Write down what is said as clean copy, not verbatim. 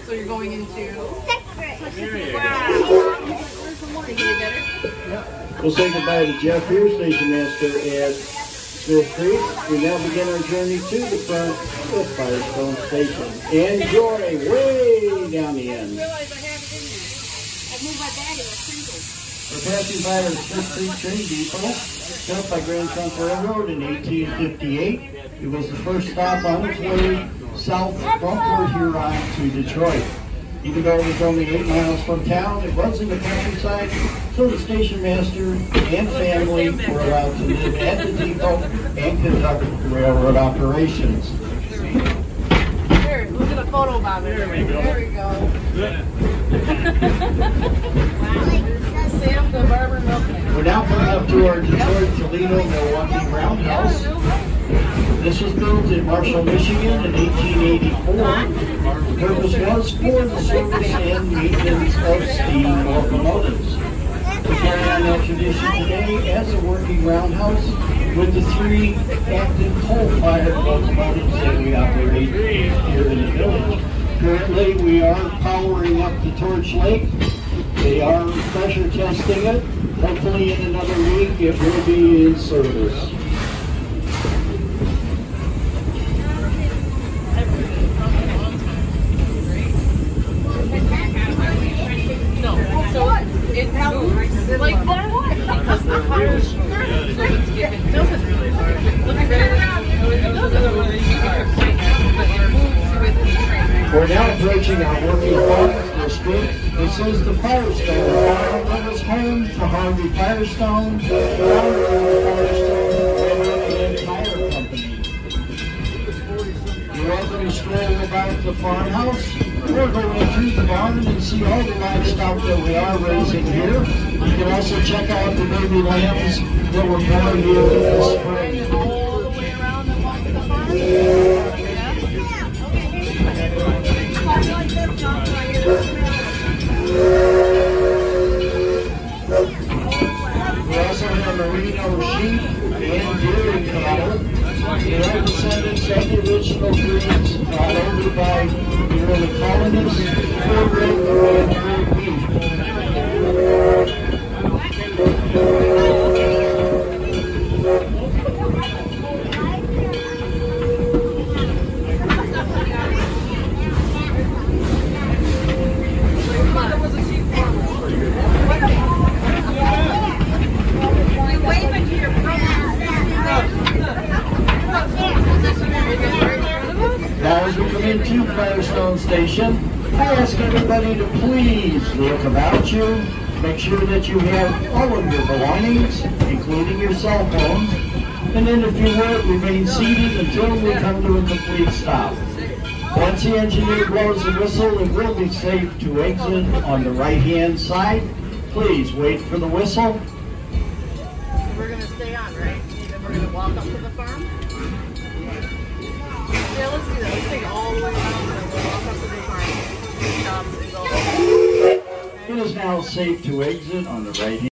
So you're going into second grade. Wow. Think you did better? Yeah. We'll say goodbye to Jeff here, station master at Smith Creek. We now begin our journey to the front of Firestone Station. Enjoy way down the end. We're passing by our Smith Creek train depot, built by Grand Trunk Railroad in 1858. It was the first stop on its way south from Port Huron to Detroit. Even though it was only 8 miles from town, it was in the countryside, so the station master and family were allowed to live at the depot and conduct railroad operations. Here, look at the photo, Bob. There we go. There we go. Wow. Sam the Barber Milkman. We're now coming up to our Detroit, Toledo, Milwaukee Roundhouse. This was built in Marshall, Michigan in 1884. The purpose was for the service and maintenance of steam locomotives. We carry on that tradition today as a working roundhouse with the 3 active coal-fired locomotives that we operate here in the village. Currently, we are powering up the Torch Lake. They are pressure testing it. Hopefully in another week it will be in service. It moves like what? Because the power doesn't really hard. Look at We're now approaching our working farm district. This is the Firestone farm that was home to Harvey Firestone, the Tire Company. You're welcome to stroll about the farmhouse or go into the barn and see all the livestock that we are raising here. You can also check out the baby lambs that were born here this spring. all the way around and walk the farm. We also have merino sheep and dairy cattle. They are descendants of the original breeds, all over by the early colonists, purebred and red beef. Now as we come into Firestone Station, I ask everybody to please look about you. Make sure that you have all of your belongings, including your cell phones. And then if you would, remain seated until we come to a complete stop. Once the engineer blows the whistle, it will be safe to exit on the right-hand side. Please wait for the whistle. We're going to stay on, right? And then we're going to walk up to the farm. Yeah, let's do that. Let's take all the way around and we'll walk up to the farm. It is now safe to exit on the right hand.